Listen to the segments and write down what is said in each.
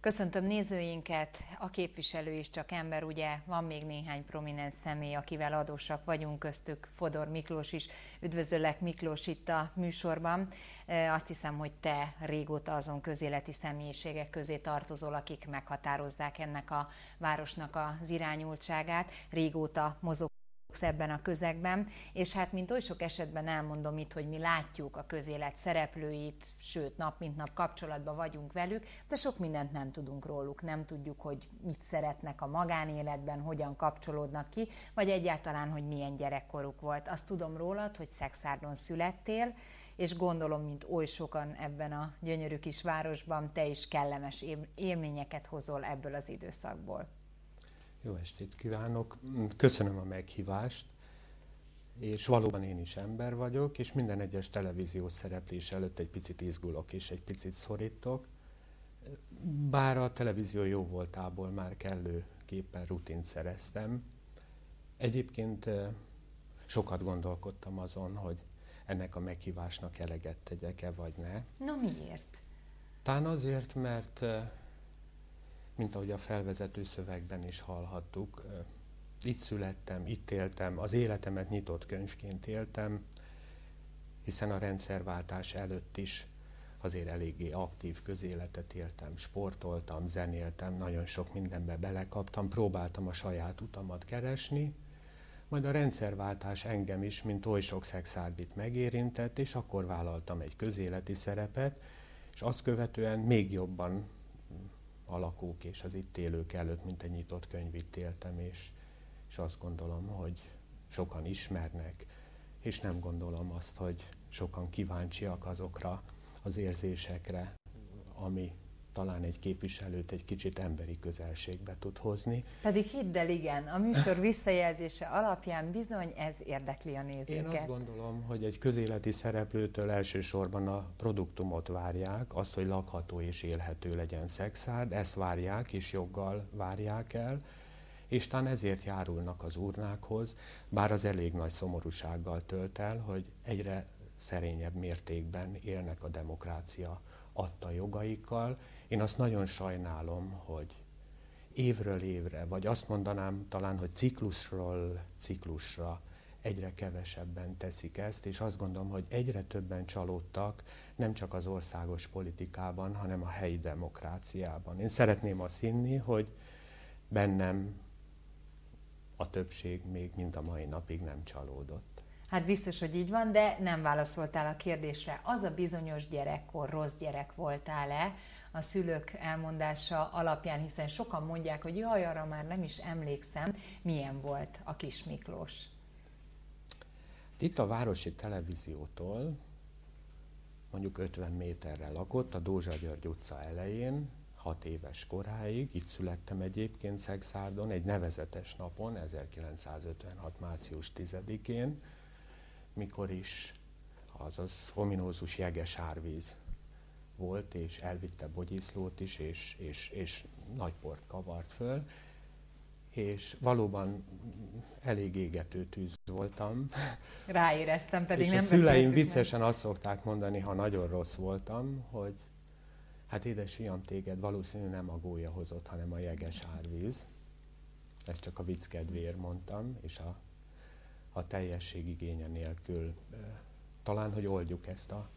Köszöntöm nézőinket, a képviselő is csak ember, ugye van még néhány prominens személy, akivel adósak vagyunk, köztük Fodor Miklós is. Üdvözöllek, Miklós, itt a műsorban. Azt hiszem, hogy te régóta azon közéleti személyiségek közé tartozol, akik meghatározzák ennek a városnak az irányultságát. Régóta mozog ebben a közegben, és hát mint oly sok esetben elmondom itt, hogy mi látjuk a közélet szereplőit, sőt nap mint nap kapcsolatban vagyunk velük, de sok mindent nem tudunk róluk, nem tudjuk, hogy mit szeretnek a magánéletben, hogyan kapcsolódnak ki, vagy egyáltalán, hogy milyen gyerekkoruk volt. Azt tudom rólad, hogy Szexárdon születtél, és gondolom, mint oly sokan ebben a gyönyörű kis városban, te is kellemes élményeket hozol ebből az időszakból. Jó estét kívánok! Köszönöm a meghívást, és valóban én is ember vagyok, és minden egyes televíziós szereplés előtt egy picit izgulok és egy picit szorítok. Bár a televízió jó voltából már kellőképpen rutint szereztem. Egyébként sokat gondolkodtam azon, hogy ennek a meghívásnak eleget tegyek-e vagy ne. No, miért? Talán azért, mert mint ahogy a felvezető szövegben is hallhattuk, itt születtem, itt éltem, az életemet nyitott könyvként éltem, hiszen a rendszerváltás előtt is azért eléggé aktív közéletet éltem, sportoltam, zenéltem, nagyon sok mindenbe belekaptam, próbáltam a saját utamat keresni, majd a rendszerváltás engem is, mint oly sok szexárdit megérintett, és akkor vállaltam egy közéleti szerepet, és azt követően még jobban a lakók és az itt élők előtt, mint egy nyitott könyv itt éltem, és azt gondolom, hogy sokan ismernek, és nem gondolom azt, hogy sokan kíváncsiak azokra az érzésekre, ami talán egy képviselőt egy kicsit emberi közelségbe tud hozni. Pedig hidd el, igen, a műsor visszajelzése alapján bizony ez érdekli a nézőket. Én azt gondolom, hogy egy közéleti szereplőtől elsősorban a produktumot várják, azt, hogy lakható és élhető legyen Szexárd, ezt várják és joggal várják el, és talán ezért járulnak az urnákhoz, bár az elég nagy szomorúsággal tölt el, hogy egyre szerényebb mértékben élnek a demokrácia adta jogaikkal. Én azt nagyon sajnálom, hogy évről évre, vagy azt mondanám talán, hogy ciklusról ciklusra egyre kevesebben teszik ezt, és azt gondolom, hogy egyre többen csalódtak, nem csak az országos politikában, hanem a helyi demokráciában. Én szeretném azt hinni, hogy bennem a többség még mind a mai napig nem csalódott. Hát biztos, hogy így van, de nem válaszoltál a kérdésre. Az a bizonyos gyerekkor rossz gyerek voltál-e a szülők elmondása alapján, hiszen sokan mondják, hogy jaj, arra már nem is emlékszem. Milyen volt a kis Miklós? Itt a Városi Televíziótól mondjuk 50 méterre lakott, a Dózsa György utca elején, 6 éves koráig, itt születtem egyébként Szexárdon, egy nevezetes napon, 1956. március 10-én, mikor is az ominózus jeges árvíz volt, és elvitte Bogyiszlót is, és nagy port kavart föl, és valóban elég égető tűz voltam. Ráéreztem, pedig és nem a szüleim beszéltük viccesen azt szokták mondani, ha nagyon rossz voltam, hogy hát édesfiam, téged valószínűleg nem a gólya hozott, hanem a jeges árvíz. Ezt csak a vicc kedvéért mondtam, és a teljesség igénye nélkül talán, hogy oldjuk ezt a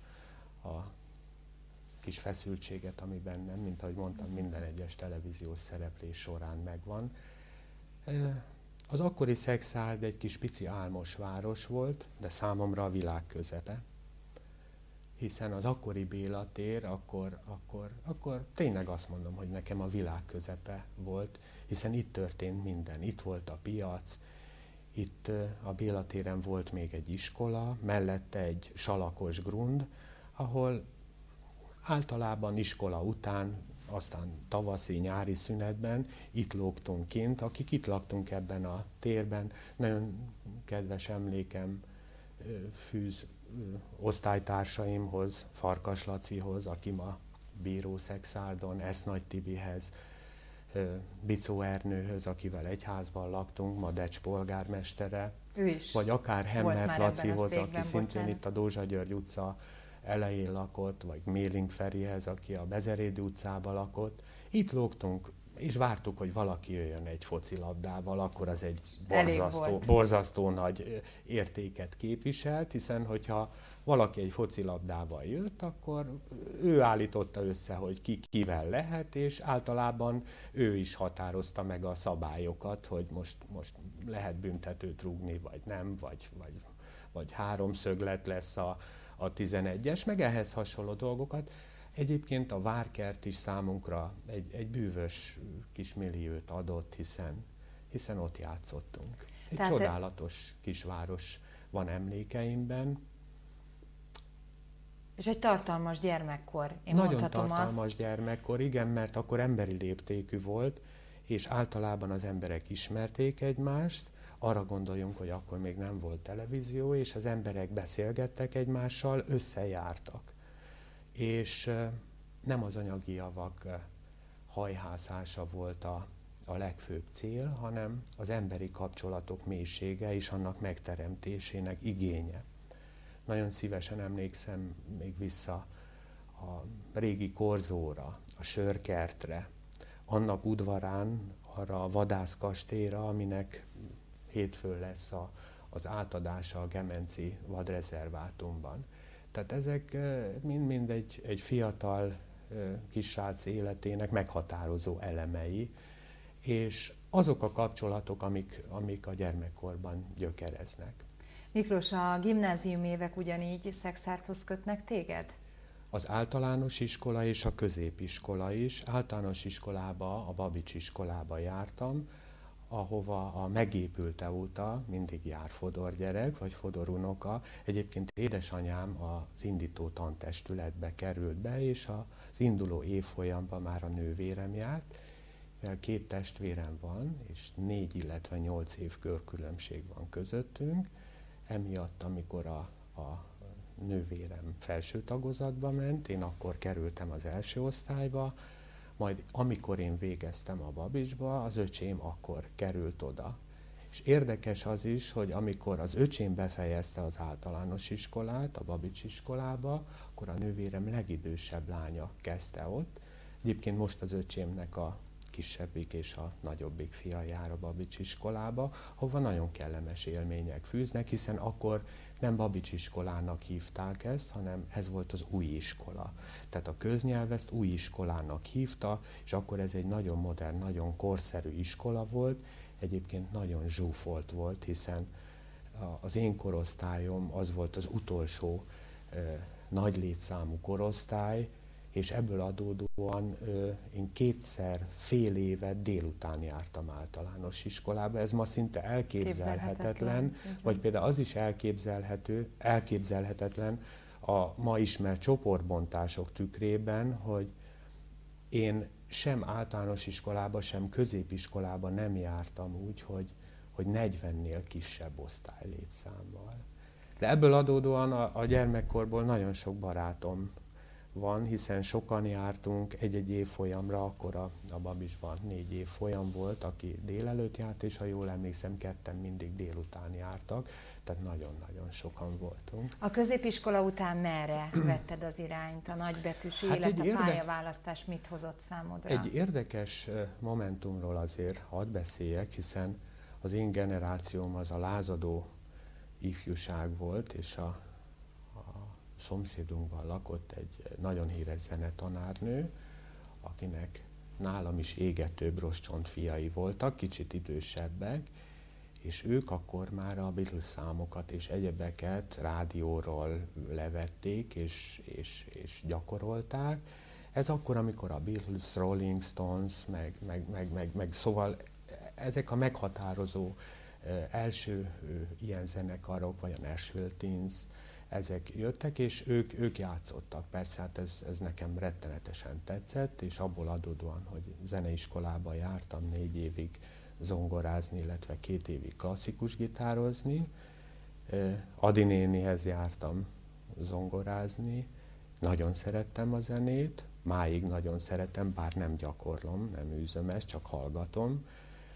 kis feszültséget, ami bennem, mint ahogy mondtam, minden egyes televíziós szereplés során megvan. Az akkori Szexárd egy kis pici álmos város volt, de számomra a világ közepe. Hiszen az akkori Béla tér, akkor tényleg azt mondom, hogy nekem a világ közepe volt, hiszen itt történt minden. Itt volt a piac, itt a Béla téren volt még egy iskola, mellette egy salakos grund, ahol általában iskola után, aztán tavaszi, nyári szünetben itt lógtunk kint, akik itt laktunk ebben a térben. Nagyon kedves emlékem fűz osztálytársaimhoz, Farkas Lacihoz, aki ma bíró Szexárdon, Esznagy Tibihez, Bicó Ernőhöz, akivel egy házban laktunk, ma Decs polgármestere, vagy akár Hemmert Lacihoz, aki szintén itt a Dózsa György utca elején lakott, vagy Méling Ferihez, aki a Bezerédi utcában lakott. Itt lógtunk, és vártuk, hogy valaki jöjjön egy focilabdával, akkor az egy borzasztó nagy értéket képviselt, hiszen hogyha valaki egy focilabdával jött, akkor ő állította össze, hogy ki kivel lehet, és általában ő is határozta meg a szabályokat, hogy most lehet büntetőt rúgni, vagy nem, vagy háromszöglet lesz a 11-es, meg ehhez hasonló dolgokat. Egyébként a Várkert is számunkra egy bűvös kis milliót adott, hiszen ott játszottunk. Egy csodálatos kisváros van emlékeimben. És egy tartalmas gyermekkor, Nagyon tartalmas gyermekkor, igen, mert akkor emberi léptékű volt, és általában az emberek ismerték egymást. Arra gondoljunk, hogy akkor még nem volt televízió, és az emberek beszélgettek egymással, összejártak. És nem az anyagi javak hajhászása volt a legfőbb cél, hanem az emberi kapcsolatok mélysége és annak megteremtésének igénye. Nagyon szívesen emlékszem még vissza a régi korzóra, a Sörkertre, annak udvarán, arra a vadászkastélyra, aminek hétfőn lesz az átadása a Gemenci vadrezervátumban. Tehát ezek mind egy fiatal kisrác életének meghatározó elemei, és azok a kapcsolatok, amik a gyermekkorban gyökereznek. Miklós, a gimnázium évek ugyanígy Szekszárthoz kötnek téged? Az általános iskola és a középiskola is. Általános iskolába, a Babics iskolába jártam, ahova a megépülte óta mindig jár Fodor gyerek, vagy Fodor unoka. Egyébként édesanyám az indító tantestületbe került be, és az induló évfolyamban már a nővérem járt, mivel 2 testvérem van, és 4, illetve 8 év körkülönbség van közöttünk. Emiatt, amikor a nővérem felső tagozatba ment, én akkor kerültem az első osztályba, majd amikor én végeztem a Babicsba, az öcsém akkor került oda. És érdekes az is, hogy amikor az öcsém befejezte az általános iskolát, a Babics iskolába, akkor a nővérem legidősebb lánya kezdte ott. Egyébként most az öcsémnek a kisebbik és a nagyobbik fia jár a Babics iskolába, ahova nagyon kellemes élmények fűznek, hiszen akkor nem Babics iskolának hívták ezt, hanem ez volt az új iskola. Tehát a köznyelv ezt új iskolának hívta, és akkor ez egy nagyon modern, nagyon korszerű iskola volt, egyébként nagyon zsúfolt volt, hiszen az én korosztályom az volt az utolsó nagy létszámú korosztály, és ebből adódóan én 2 fél évet délután jártam általános iskolába. Ez ma szinte elképzelhetetlen, vagy például az is elképzelhetetlen a ma ismert csoportbontások tükrében, hogy én sem általános iskolába, sem középiskolába nem jártam úgy, hogy 40-nél kisebb osztálylétszámmal. De ebből adódóan a gyermekkorból nagyon sok barátom van, hiszen sokan jártunk egy-egy évfolyamra, akkor a Babicsban 4 évfolyam volt, aki délelőtt járt, és ha jól emlékszem, 2 mindig délután jártak, tehát nagyon-nagyon sokan voltunk. A középiskola után merre vetted az irányt? A nagybetűs élet, a pályaválasztás mit hozott számodra? Egy érdekes momentumról azért hadd beszéljek, hiszen az én generációm az a lázadó ifjúság volt, és a szomszédunkban lakott egy nagyon híres zenetanárnő, akinek nálam is égetőbb roscsont fiai voltak, kicsit idősebbek, és ők akkor már a Beatles számokat és egyebeket rádióról levették és gyakorolták. Ez akkor, amikor a Beatles, Rolling Stones, meg szóval ezek a meghatározó első ilyen zenekarok, vagy a Nashville Teens, ezek jöttek, és ők játszottak. Persze, hát ez nekem rettenetesen tetszett, és abból adódóan, hogy zeneiskolába jártam 4 évig zongorázni, illetve 2 évig klasszikus gitározni. Adi nénihez jártam zongorázni, nagyon szerettem a zenét, máig nagyon szeretem, bár nem gyakorlom, nem űzöm ezt, csak hallgatom.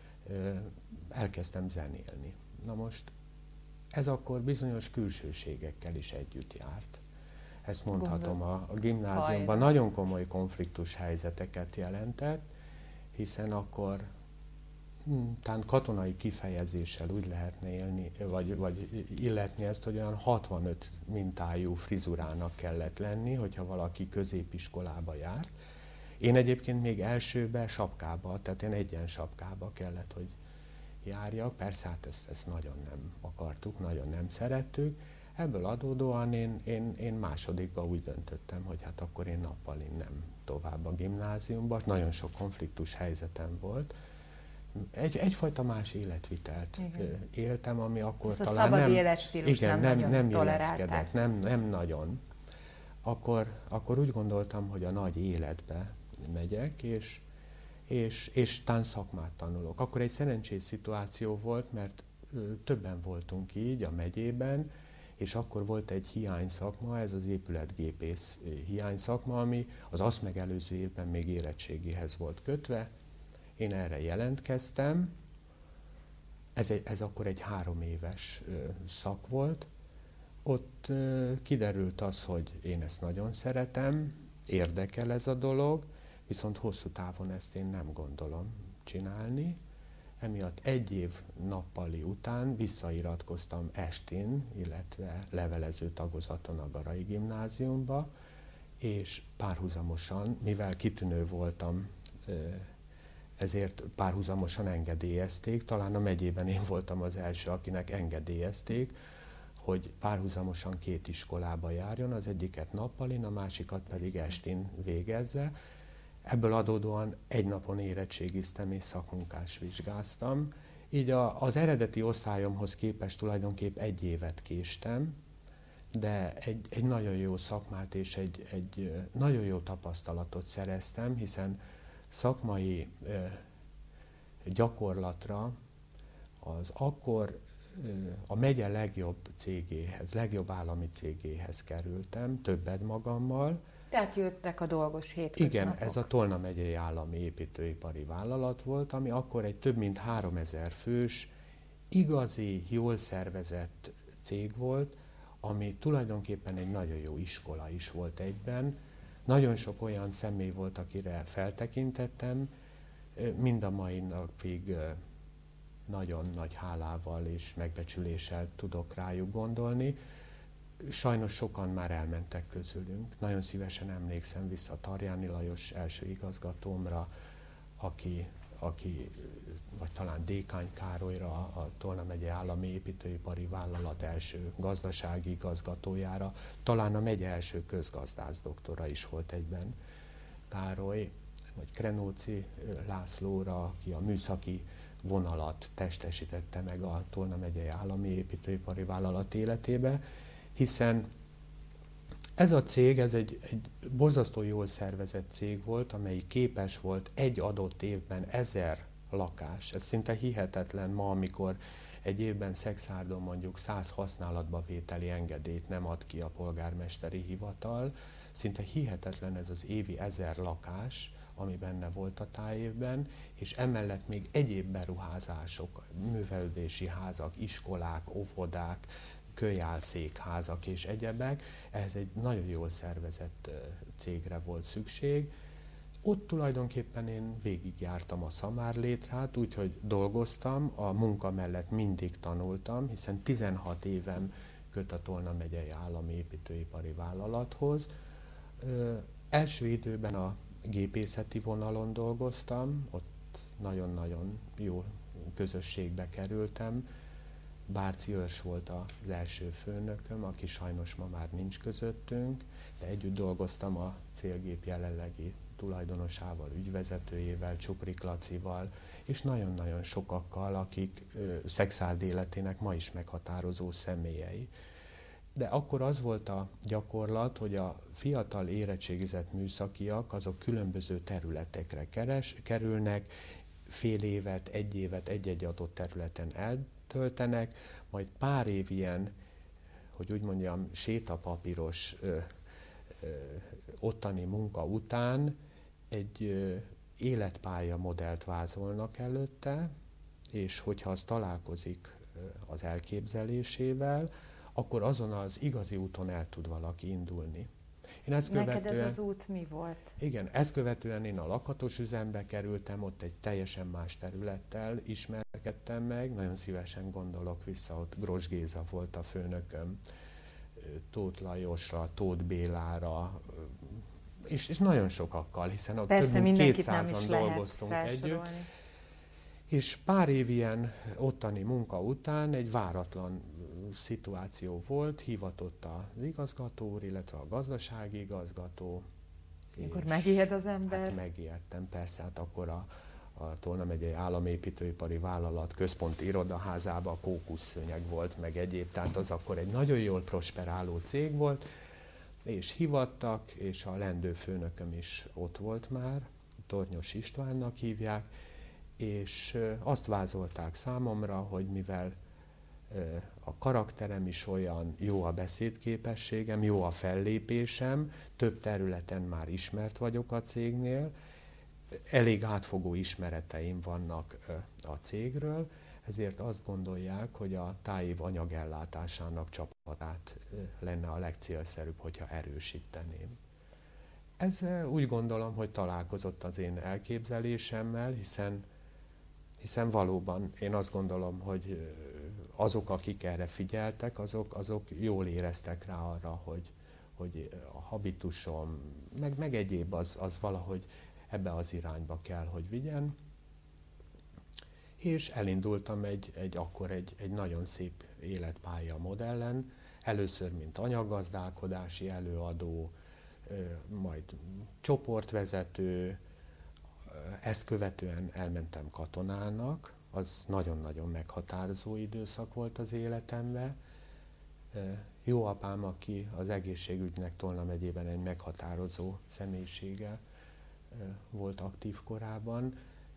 Elkezdtem zenélni. Na most ez akkor bizonyos külsőségekkel is együtt járt. Ezt mondhatom, a gimnáziumban nagyon komoly konfliktus helyzeteket jelentett, hiszen akkor talán katonai kifejezéssel úgy lehetne élni, vagy illetni ezt, hogy olyan 65 mintájú frizurának kellett lenni, hogyha valaki középiskolába járt. Én egyébként még elsőbe sapkába, tehát én egyen sapkába kellett, hogy járjak. Persze, hát ezt nagyon nem akartuk, nagyon nem szerettük. Ebből adódóan én másodikba úgy döntöttem, hogy hát akkor én nappalin nem tovább a gimnáziumba. Nagyon sok konfliktus helyzetem volt. Egyfajta más életvitelt éltem, ami akkor ezt talán a szabad életstílus nem nagyon tolerálták. Nem nagyon. Akkor úgy gondoltam, hogy a nagy életbe megyek, és talán szakmát tanulok. Akkor egy szerencsés szituáció volt, mert többen voltunk így a megyében, és akkor volt egy hiányszakma, ez az épületgépész hiányszakma, ami az azt megelőző évben még érettségihez volt kötve. Én erre jelentkeztem, ez akkor egy 3 éves szak volt. Ott kiderült az, hogy én ezt nagyon szeretem, érdekel ez a dolog, viszont hosszú távon ezt én nem gondolom csinálni. Emiatt 1 év nappali után visszairatkoztam estén, illetve levelező tagozaton a Garai Gimnáziumba, és párhuzamosan, mivel kitűnő voltam, ezért párhuzamosan engedélyezték, talán a megyében én voltam az első, akinek engedélyezték, hogy párhuzamosan 2 iskolába járjon, az egyiket nappalin, a másikat pedig estén végezze. Ebből adódóan 1 napon érettségiztem és szakmunkás vizsgáztam. Így az eredeti osztályomhoz képest tulajdonképp 1 évet késtem, de egy nagyon jó szakmát és egy nagyon jó tapasztalatot szereztem, hiszen szakmai gyakorlatra az akkor a megye legjobb cégéhez, legjobb állami cégéhez kerültem, többet magammal. Tehát jöttek a dolgos hétköznapok. Igen, ez a Tolna megyei állami építőipari vállalat volt, ami akkor egy több mint 3000 fős, igazi, jól szervezett cég volt, ami tulajdonképpen egy nagyon jó iskola is volt egyben. Nagyon sok olyan személy volt, akire feltekintettem, mind a mai napig nagyon nagy hálával és megbecsüléssel tudok rájuk gondolni. Sajnos sokan már elmentek közülünk. Nagyon szívesen emlékszem vissza Tarjáni Lajos első igazgatómra, aki vagy talán Dékány Károlyra, a Tolna megye állami építőipari vállalat első gazdasági igazgatójára, talán a megye első közgazdász doktora is volt egyben Károly, vagy Krenóci Lászlóra, aki a műszaki vonalat testesítette meg a Tolna megyei állami építőipari vállalat életébe, hiszen ez a cég, ez egy borzasztó jól szervezett cég volt, amely képes volt egy adott évben 1000 lakás. Ez szinte hihetetlen ma, amikor egy évben Szexárdon mondjuk 100 használatba vételi engedélyt nem ad ki a polgármesteri hivatal. Szinte hihetetlen ez az évi 1000 lakás, ami benne volt a tájévben, és emellett még egyéb beruházások, művelődési házak, iskolák, óvodák, kölyálszékházak és egyebek, ehhez egy nagyon jól szervezett cégre volt szükség. Ott tulajdonképpen én végigjártam a szamárlétrát, úgyhogy dolgoztam, a munka mellett mindig tanultam, hiszen 16 évem köt a Tolna megyei állami építőipari vállalathoz. Első időben a gépészeti vonalon dolgoztam, ott nagyon-nagyon jó közösségbe kerültem. Bárci Őrs volt az első főnököm, aki sajnos ma már nincs közöttünk, de együtt dolgoztam a célgép jelenlegi tulajdonosával, ügyvezetőjével, Csuprik Lacival, és nagyon-nagyon sokakkal, akik Szexárd életének ma is meghatározó személyei. De akkor az volt a gyakorlat, hogy a fiatal érettségizett műszakiak azok különböző területekre kerülnek, fél évet, 1 évet egy-egy adott területen eltöltenek, majd pár év ilyen, hogy úgy mondjam, sétapapíros ottani munka után egy életpálya modellt vázolnak előtte, és hogyha az találkozik az elképzelésével, akkor azon az igazi úton el tud valaki indulni. Neked ez az út mi volt? Igen, ezt követően én a lakatos üzembe kerültem, ott egy teljesen más területtel ismerkedtem meg, nagyon szívesen gondolok vissza, ott Gros Géza volt a főnököm, Tóth Lajosra, Tóth Bélára, és nagyon sokakkal, hiszen ott persze, több mint mindenkit nem 200-an is dolgoztunk együtt. És pár év ilyen ottani munka után egy váratlan szituáció volt, hivatott az igazgató úr, illetve a gazdasági igazgató. Akkor megijed az ember? Hát megijedtem, persze, hát akkor a Tolna megyei államépítőipari vállalat központi irodaházában kókuszszőnyeg volt, meg egyéb, tehát az akkor egy nagyon jól prosperáló cég volt, és hivattak, és a lendő főnököm is ott volt már, Tornyos Istvánnak hívják, és azt vázolták számomra, hogy mivel a karakterem is olyan, jó a beszédképességem, jó a fellépésem, több területen már ismert vagyok a cégnél, elég átfogó ismereteim vannak a cégről, ezért azt gondolják, hogy a tájév anyagellátásának csapatát lenne a legcélszerűbb, hogyha erősíteném. Ez úgy gondolom, hogy találkozott az én elképzelésemmel, hiszen valóban én azt gondolom, hogy azok, akik erre figyeltek, azok jól éreztek rá arra, hogy a habitusom, meg egyéb az valahogy ebbe az irányba kell, hogy vigyen. És elindultam akkor egy nagyon szép életpálya modellen, először mint anyaggazdálkodási előadó, majd csoportvezető, ezt követően elmentem katonának, az nagyon-nagyon meghatározó időszak volt az életemben. Jó apám, aki az egészségügynek Tolna megyében egy meghatározó személyisége volt aktív korában,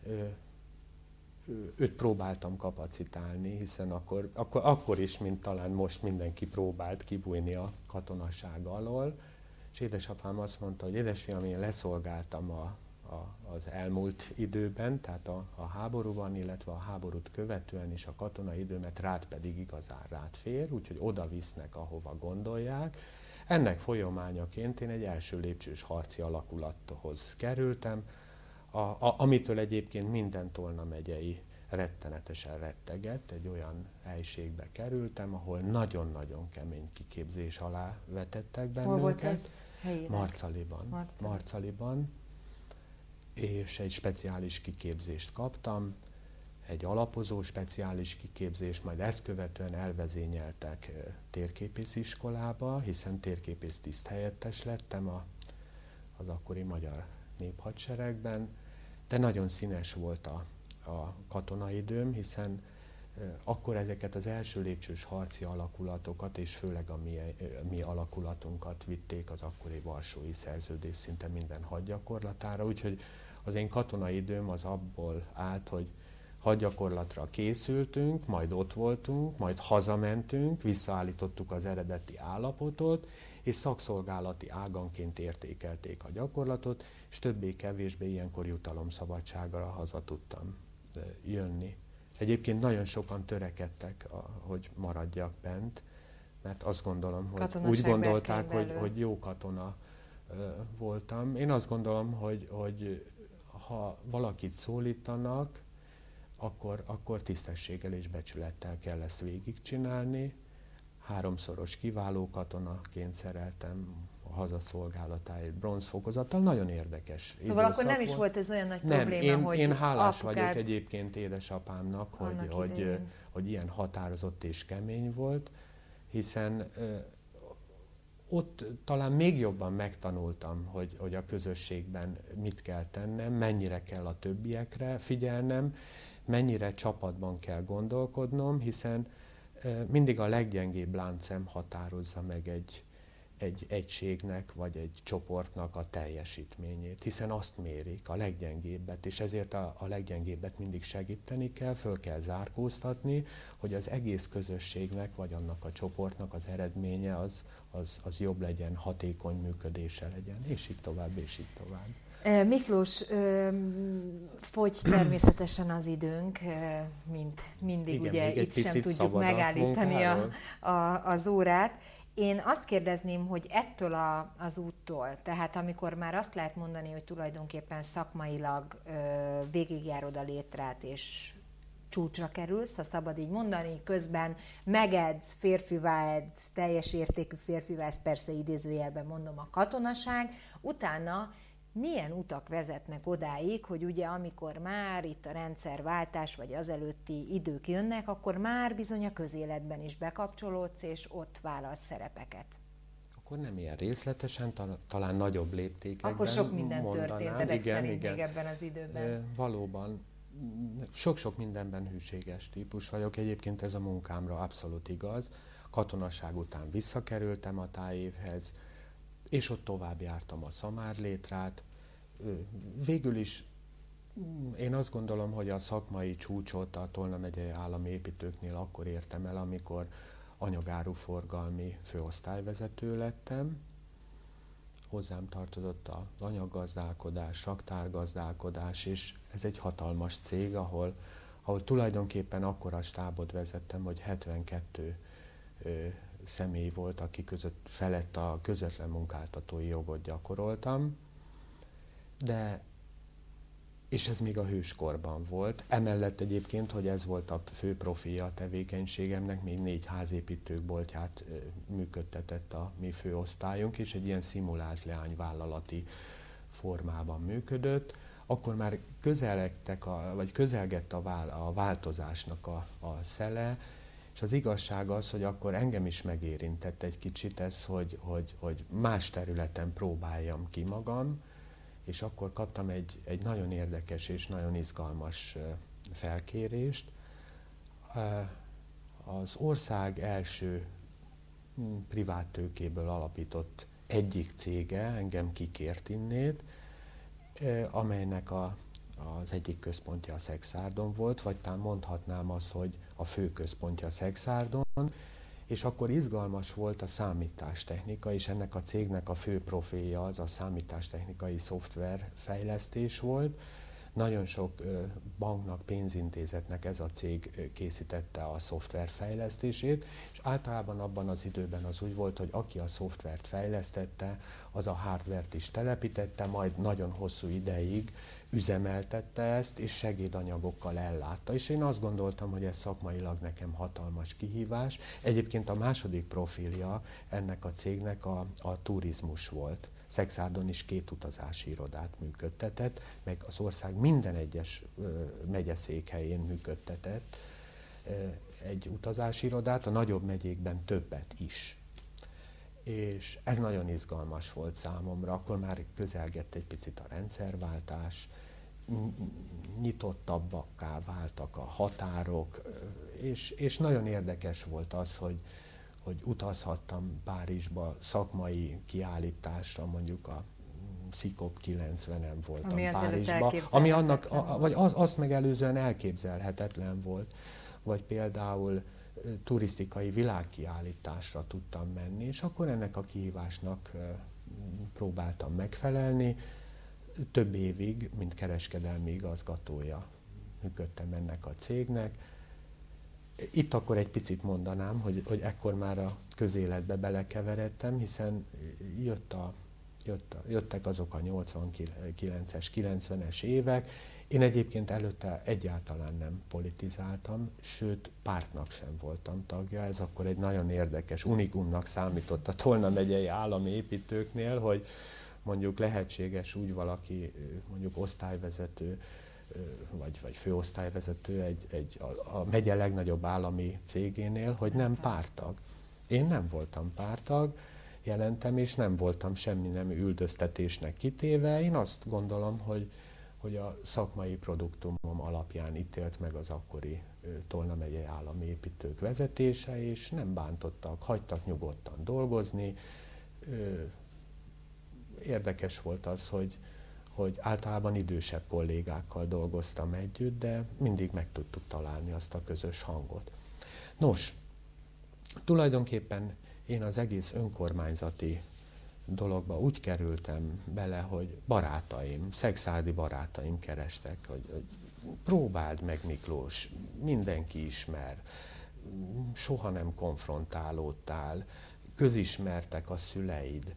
őt próbáltam kapacitálni, hiszen akkor is, mint talán most mindenki próbált kibújni a katonaság alól, és édesapám azt mondta, hogy édesfiam, én leszolgáltam az elmúlt időben, tehát a háborúban, illetve a háborút követően is a katonai időmet, rád pedig igazán rád fér, úgyhogy oda visznek, ahova gondolják. Ennek folyamányaként én egy első lépcsős harci alakulathoz kerültem, amitől egyébként minden Tolna megyei rettenetesen rettegett, egy olyan helységbe kerültem, ahol nagyon-nagyon kemény kiképzés alá vetettek bennünket. Hol volt ez helyileg? Marcaliban. És egy speciális kiképzést kaptam, egy alapozó speciális kiképzést, majd ezt követően elvezényeltek térképésziskolába, hiszen térképész tiszthelyettes lettem az akkori magyar néphadseregben, de nagyon színes volt a katonai időm, hiszen akkor ezeket az első lépcsős harci alakulatokat, és főleg a mi alakulatunkat vitték az akkori Varsói Szerződés szinte minden hadgyakorlatára, úgyhogy az én katonai időm az abból állt, hogy hadgyakorlatra készültünk, majd ott voltunk, majd hazamentünk, visszaállítottuk az eredeti állapotot, és szakszolgálati áganként értékelték a gyakorlatot, és többé-kevésbé ilyenkor jutalomszabadságra haza tudtam jönni. Egyébként nagyon sokan törekedtek, hogy maradjak bent, mert azt gondolom, hogy úgy gondolták, hogy jó katona voltam. Én azt gondolom, hogy ha valakit szólítanak, akkor tisztességgel és becsülettel kell ezt végigcsinálni. 3-szoros kiváló katonaként szereltem a hazaszolgálatáért bronzfokozattal, nagyon érdekes Szóval akkor nem is volt ez olyan nagy probléma, hogy én hálás vagyok egyébként édesapámnak, hogy ilyen határozott és kemény volt, hiszen ott talán még jobban megtanultam, hogy a közösségben mit kell tennem, mennyire kell a többiekre figyelnem, mennyire csapatban kell gondolkodnom, hiszen mindig a leggyengébb láncszem határozza meg egy egységnek vagy egy csoportnak a teljesítményét, hiszen azt mérik, a leggyengébbet, és ezért a leggyengébbet mindig segíteni kell, föl kell zárkóztatni, hogy az egész közösségnek vagy annak a csoportnak az eredménye az jobb legyen, hatékony működése legyen, és így tovább, és így tovább. Miklós, fogy természetesen az időnk, mint mindig. Igen, ugye itt sem tudjuk megállítani az órát, Én azt kérdezném, hogy ettől az úttól, tehát amikor már azt lehet mondani, hogy tulajdonképpen szakmailag végigjárod a létrát, és csúcsra kerülsz, ha szabad így mondani, közben megedz, férfivá edz, teljes értékű férfivá, ezt persze idézőjelben mondom, a katonaság, utána milyen utak vezetnek odáig, hogy ugye amikor már itt a rendszerváltás, vagy az előtti idők jönnek, akkor már bizony a közéletben is bekapcsolódsz, és ott vállalsz szerepeket. Akkor nem ilyen részletesen, talán nagyobb léptékekben. Akkor sok minden mondanám. történt ezek szerint még ebben az időben. Valóban, sok-sok mindenben hűséges típus vagyok. Egyébként ez a munkámra abszolút igaz. Katonaság után visszakerültem a tájévhez, és ott tovább jártam a szamárlétrát. Végül is én azt gondolom, hogy a szakmai csúcsot a Tolna megyei állami építőknél akkor értem el, amikor anyagáruforgalmi főosztályvezető lettem. Hozzám tartozott az anyaggazdálkodás, raktárgazdálkodás, és ez egy hatalmas cég, ahol tulajdonképpen akkora stábot vezettem, hogy 72 személy volt, aki között felett a közvetlen munkáltatói jogot gyakoroltam, és ez még a hőskorban volt. Emellett egyébként, hogy ez volt a fő profilja a tevékenységemnek, még 4 házépítők boltját működtetett a mi főosztályunk, és egy ilyen szimulált leányvállalati formában működött. Akkor már közelgett a változásnak a szele, és az igazság az, hogy akkor engem is megérintett egy kicsit ez, hogy más területen próbáljam ki magam, és akkor kaptam egy nagyon érdekes és nagyon izgalmas felkérést. Az ország első privát tőkéből alapított egyik cége engem kikért innét, amelynek az egyik központja a Szexárdon volt, vagy talán mondhatnám azt, hogy a fő központja Szexárdon, és akkor izgalmas volt a számítástechnika, és ennek a cégnek a fő profilja az a számítástechnikai szoftverfejlesztés volt. Nagyon sok banknak, pénzintézetnek ez a cég készítette a szoftverfejlesztését, és általában abban az időben az úgy volt, hogy aki a szoftvert fejlesztette, az a hardvert is telepítette, majd nagyon hosszú ideig üzemeltette ezt, és segédanyagokkal ellátta. És én azt gondoltam, hogy ez szakmailag nekem hatalmas kihívás. Egyébként a második profilja ennek a cégnek a turizmus volt. Szexárdon is 2 utazási irodát működtetett, meg az ország minden egyes megyeszékhelyén működtetett egy utazási irodát, a nagyobb megyékben többet is. És ez nagyon izgalmas volt számomra, akkor már közelgett egy picit a rendszerváltás, nyitottabbakká váltak a határok, és nagyon érdekes volt az, hogy utazhattam Párizsba szakmai kiállításra, mondjuk a Szikop 90-en voltam Párizsba, ami annak, vagy azt megelőzően elképzelhetetlen volt, vagy például turisztikai világkiállításra tudtam menni, és akkor ennek a kihívásnak próbáltam megfelelni. Több évig, mint kereskedelmi igazgatója működtem ennek a cégnek. Itt akkor egy picit mondanám, hogy ekkor már a közéletbe belekeveredtem, hiszen jöttek azok a 89-es, 90-es évek. Én egyébként előtte egyáltalán nem politizáltam, sőt pártnak sem voltam tagja. Ez akkor egy nagyon érdekes, unikumnak számított a Tolna megyei állami építőknél, hogy mondjuk lehetséges úgy valaki, mondjuk osztályvezető, vagy főosztályvezető a megye legnagyobb állami cégénél, hogy nem párttag. Én nem voltam párttag, jelentem, és nem voltam semmi nemű üldöztetésnek kitéve. Én azt gondolom, hogy a szakmai produktumom alapján ítélt meg az akkori Tolna megyei állami építők vezetése, és nem bántottak, hagytak nyugodtan dolgozni. Érdekes volt az, hogy általában idősebb kollégákkal dolgoztam együtt, de mindig meg tudtuk találni azt a közös hangot. Nos, tulajdonképpen én az egész önkormányzati dologba úgy kerültem bele, hogy szexárdi barátaim kerestek, hogy próbáld meg, Miklós, mindenki ismer, soha nem konfrontálódtál, közismertek a szüleid,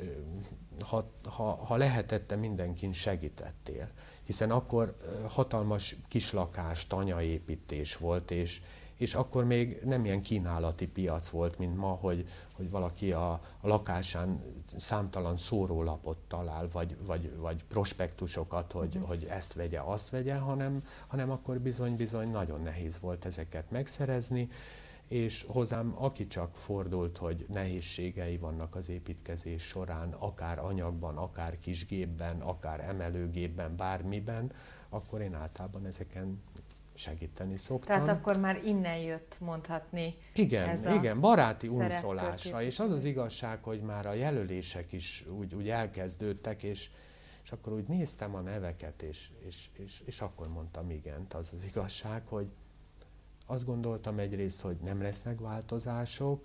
ha lehetett, te mindenkin segítettél. Hiszen akkor hatalmas kislakás, tanyaépítés volt, és akkor még nem ilyen kínálati piac volt, mint ma, hogy valaki a lakásán számtalan szórólapot talál, vagy prospektusokat, hogy ezt vegye, azt vegye, hanem akkor bizony nagyon nehéz volt ezeket megszerezni, és hozzám aki csak fordult, hogy nehézségei vannak az építkezés során, akár anyagban, akár kisgépben, akár emelőgépben, bármiben, akkor én általában ezeken segíteni szoktam. Tehát akkor már innen jött, mondhatni. Igen, baráti unszolásra, és az az igazság, hogy már a jelölések is úgy elkezdődtek, és akkor úgy néztem a neveket, és akkor mondtam igent. Az az igazság, hogy azt gondoltam egyrészt, hogy nem lesznek változások,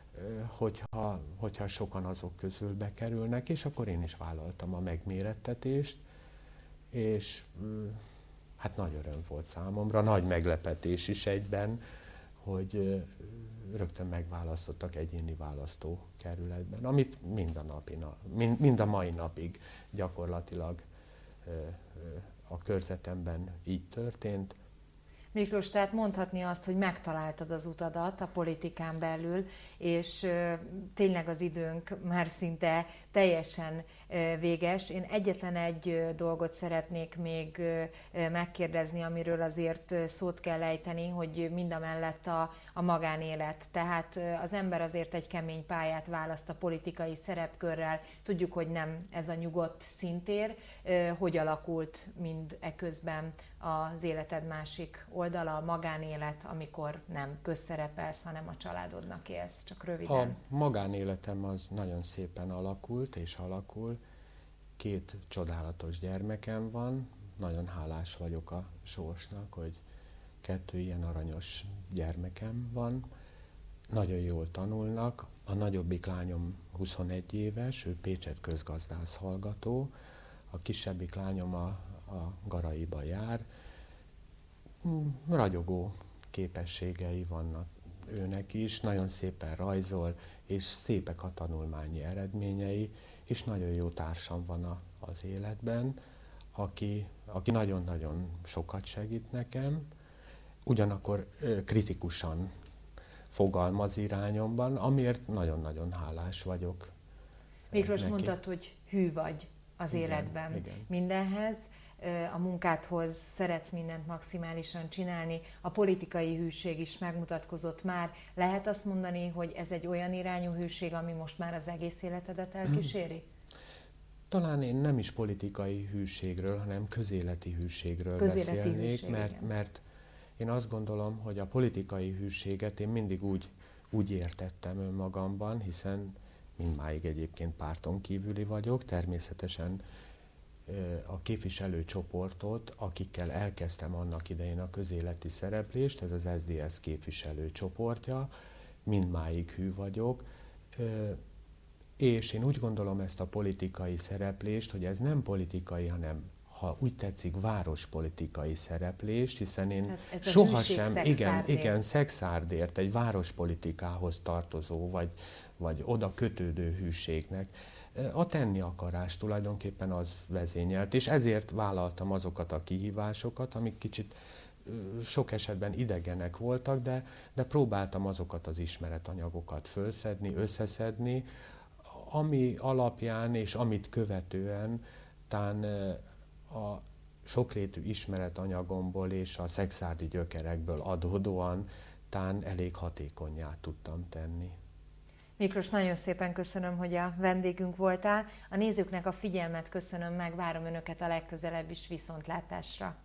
hogyha sokan azok közül bekerülnek, és akkor én is vállaltam a megmérettetést, és hát nagy öröm volt számomra, nagy meglepetés is egyben, hogy rögtön megválasztottak egyéni választókerületben, amit mind a mai napig gyakorlatilag a körzetemben így történt. Miklós, tehát mondhatni azt, hogy megtaláltad az utadat a politikán belül, és tényleg az időnk már szinte teljesen véges. Én egyetlen egy dolgot szeretnék még megkérdezni, amiről azért szót kell ejteni, hogy mindamellett a magánélet. Tehát az ember azért egy kemény pályát választ a politikai szerepkörrel. Tudjuk, hogy nem ez a nyugodt szintér. Hogy alakult mind eközben az életed másik oldala, a magánélet, amikor nem közszerepelsz, hanem a családodnak élsz, csak röviden. A magánéletem az nagyon szépen alakult és alakul. 2 csodálatos gyermekem van, nagyon hálás vagyok a sorsnak, hogy 2 ilyen aranyos gyermekem van. Nagyon jól tanulnak. A nagyobbik lányom 21 éves, ő Pécset közgazdász hallgató, a kisebbik lányom a Garaiba jár. Ragyogó képességei vannak őnek is, nagyon szépen rajzol, és szépek a tanulmányi eredményei, és nagyon jó társam van az életben, aki nagyon-nagyon sokat segít nekem, ugyanakkor kritikusan fogalmaz irányomban, amiért nagyon-nagyon hálás vagyok. Miklós, neki. mondtad, hogy hű vagy az életben igen. mindenhez, a munkádhoz szeretsz mindent maximálisan csinálni, a politikai hűség is megmutatkozott már. Lehet azt mondani, hogy ez egy olyan irányú hűség, ami most már az egész életedet elkíséri? Talán én nem is politikai hűségről, hanem közéleti hűségről beszélnék, mert én azt gondolom, hogy a politikai hűséget én mindig úgy értettem önmagamban, hiszen mindmáig egyébként párton kívüli vagyok, természetesen a képviselőcsoportot, akikkel elkezdtem annak idején a közéleti szereplést, ez az SZDSZ képviselőcsoportja, mindmáig hű vagyok, és én úgy gondolom ezt a politikai szereplést, hogy ez nem politikai, hanem, ha úgy tetszik, várospolitikai szereplést, hiszen én sohasem, igen, szexárdért, egy várospolitikához tartozó, vagy oda kötődő hűségnek. A tenni akarás tulajdonképpen az vezényelt, és ezért vállaltam azokat a kihívásokat, amik kicsit sok esetben idegenek voltak, de próbáltam azokat az ismeretanyagokat fölszedni, összeszedni, ami alapján és amit követően tán a sokrétű ismeretanyagomból és a szexárdi gyökerekből adódóan tán elég hatékonnyá tudtam tenni. Miklós, nagyon szépen köszönöm, hogy a vendégünk voltál. A nézőknek a figyelmet köszönöm meg, várom Önöket a legközelebb is, viszontlátásra.